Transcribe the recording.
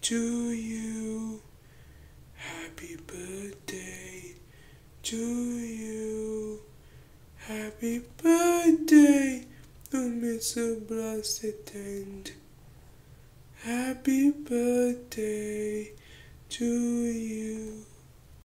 to you. Happy birthday to you. Happy birthday to Mr. Blessed and happy birthday to you.